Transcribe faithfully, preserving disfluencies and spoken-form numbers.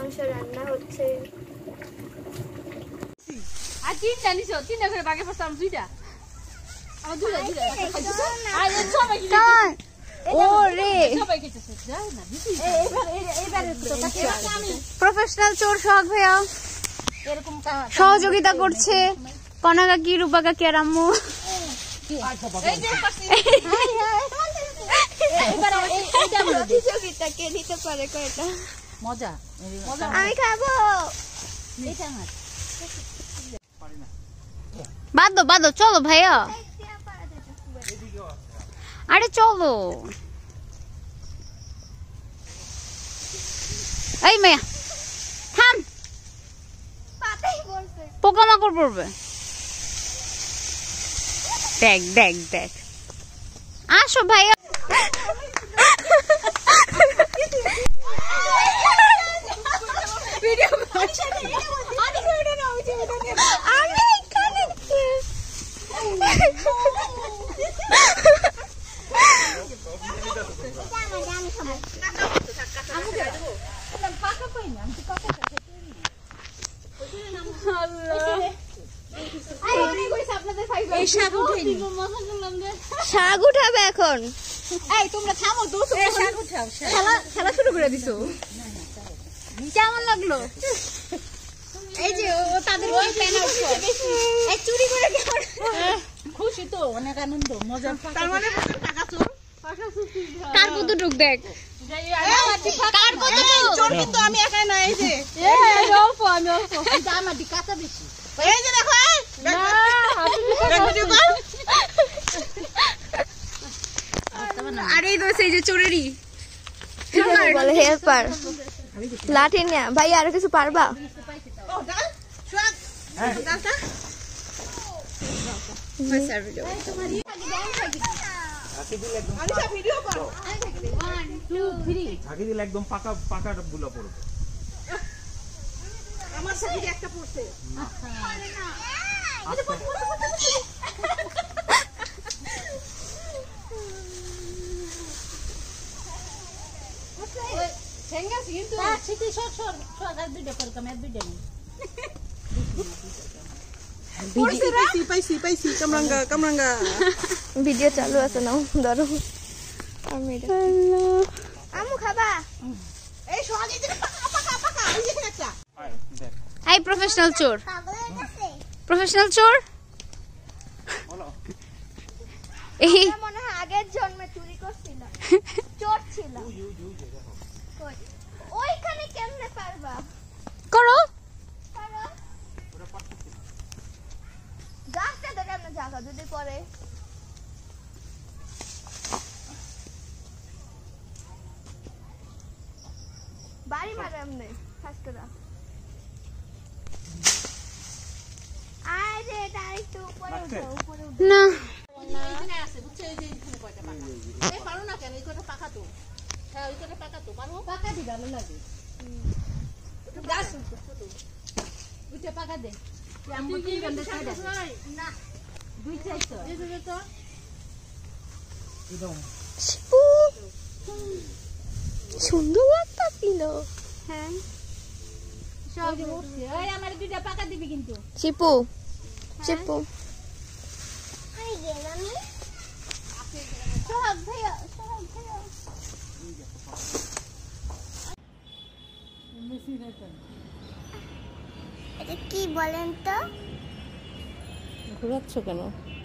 মাংস রান্না হচ্ছে। আর তিনটা নিছো, তিনটা করে বাগে পড়ছে আমার দুইটা। আমার দুইটা দুইটা। আর এই সবাই কি ওরে সবাই খেতেছে। যাও না দিছি। এইবার এইবার আমি প্রফেশনাল চোর সোহাগ ভাইয়া এরকম সহযোগিতা করছে কনা কাকি, রূপা কাকি আর আম্মু। এই যে পাশে এইবার এইটা বলে দিই। প্রতিযোগিতা কে নিতে পারে কয়টা? মজা আমি খাবো। এটা আমার বাদো বাদো, চলো ভাইয়া। আরে চলো। এই মেয়া থাম, পোকামাকড় পড়বে। দেখ দেখ দেখ, আসো ভাইয়া। শাক উঠাবে এখন। এই তোমরা থামো তো, তোমরা শাক উঠাও। খেলা খেলা শুরু করে দিছো। কেমন লাগলো? এই যে ও তাদের ওই প্যান আউট করে এই চুরি করে কেমন খুশি তো, অনেক আনন্দ মজা। তার মানে টাকা চোর, টাকা চোর। কার কতটুক দেখ, কার কতটুক চোর কিন্তু আমি একাই না। এই যে এই অল্প, আমি অল্প। এটা আমার দি কাঁচা বেশি। এই যে দেখো, না আর এই দোষ এই যে চোরেরই বলে হেল্পার লাঠি নিয়ে। ভাই আর কিছু পারবা? একদম পাকা পাকা বুলা পড়বে। আমার সাথে একটা পড়ছে। ভিডিও চালু আছে না, ধরো। আমু খাবা? এই প্রফেশনাল চোর, প্রফেশনাল চোর। এই মনে হয় আগের জন্মে চুরি করছিল, চোর ছিল। ওইখানে কেমনে পারবা? করো গাছটা তো কেমনে জায়গা যদি পরে। বাড়ি মারে এমনি ফাঁস করা। আরে এটা একটু উপরে উঠো, উপরে উঠো না। এইখানে আছে বুঝছো, এই যে এখানে কয়টা পাকা। এই পারো না কেন? এই কয়টা পাকা তো। হ্যাঁ ওই কয়টা পাকা তো, পারো? পাকা দি ভালো লাগে। গাছ দুইটা পাকা দে। আমি কি গন্ধ খাই না। দুই চাই তো। এই যে তো শিপু সুন্দর লাগতাছিল। হ্যাঁ সব বসে। এই আমার দুইটা পাকা দিবি কিন্তু। শিপু শিপু আই গেলাম আমি। সোহাগ ভাইয়া, সোহাগ ভাইয়া এটা কি বলেন তো? ঘুরাচ্ছ কেন?